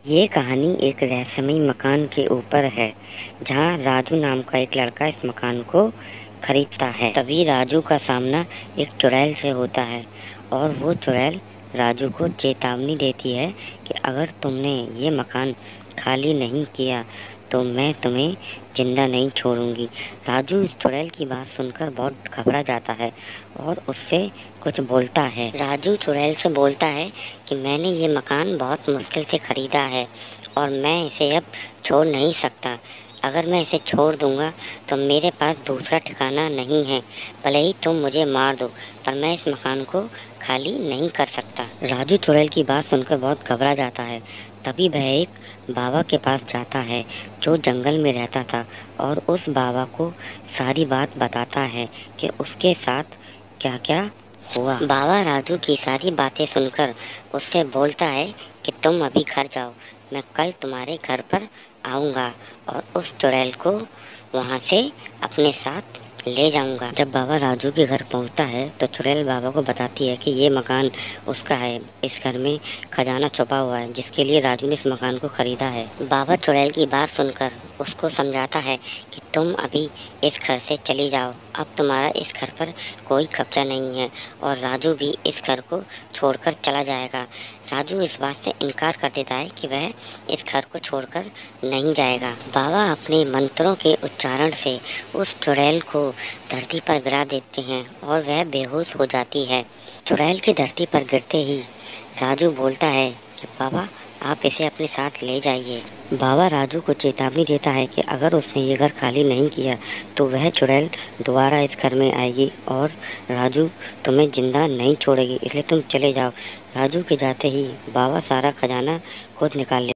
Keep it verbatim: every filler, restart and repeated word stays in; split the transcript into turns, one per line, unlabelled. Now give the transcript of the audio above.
ये कहानी एक रहस्यमयी मकान के ऊपर है, जहाँ राजू नाम का एक लड़का इस मकान को खरीदता है। तभी राजू का सामना एक चुड़ैल से होता है और वो चुड़ैल राजू को चेतावनी देती है कि अगर तुमने ये मकान खाली नहीं किया तो मैं तुम्हें जिंदा नहीं छोड़ूंगी। राजू इस चुड़ैल की बात सुनकर बहुत घबरा जाता है और उससे कुछ बोलता है। राजू चुड़ैल से बोलता है कि मैंने ये मकान बहुत मुश्किल से खरीदा है और मैं इसे अब छोड़ नहीं सकता। अगर मैं इसे छोड़ दूंगा तो मेरे पास दूसरा ठिकाना नहीं है। भले ही तुम मुझे मार दो, पर मैं इस मकान को खाली नहीं कर सकता। राजू चुड़ैल की बात सुनकर बहुत घबरा जाता है। तभी वह एक बाबा के पास जाता है जो जंगल में रहता था और उस बाबा को सारी बात बताता है कि उसके साथ क्या क्या हुआ। बाबा राजू की सारी बातें सुनकर उससे बोलता है कि तुम अभी घर जाओ, मैं कल तुम्हारे घर पर आऊँगा और उस चुड़ैल को वहाँ से अपने साथ ले जाऊंगा। जब बाबा राजू के घर पहुंचता है तो चुड़ैल बाबा को बताती है कि ये मकान उसका है, इस घर में खजाना छुपा हुआ है जिसके लिए राजू ने इस मकान को खरीदा है। बाबा चुड़ैल की बात सुनकर उसको समझाता है कि तुम अभी इस घर से चली जाओ, अब तुम्हारा इस घर पर कोई कब्जा नहीं है और राजू भी इस घर को छोड़कर चला जाएगा। राजू इस बात से इनकार कर देता है कि वह इस घर को छोड़कर नहीं जाएगा। बाबा अपने मंत्रों के उच्चारण से उस चुड़ैल को धरती पर गिरा देते हैं और वह बेहोश हो जाती है। चुड़ैल की धरती पर गिरते ही राजू बोलता है कि बाबा आप इसे अपने साथ ले जाइए। बाबा राजू को चेतावनी देता है कि अगर उसने ये घर खाली नहीं किया तो वह चुड़ैल दोबारा इस घर में आएगी और राजू तुम्हें जिंदा नहीं छोड़ेगी, इसलिए तुम चले जाओ। राजू के जाते ही बाबा सारा खजाना खुद निकाल ले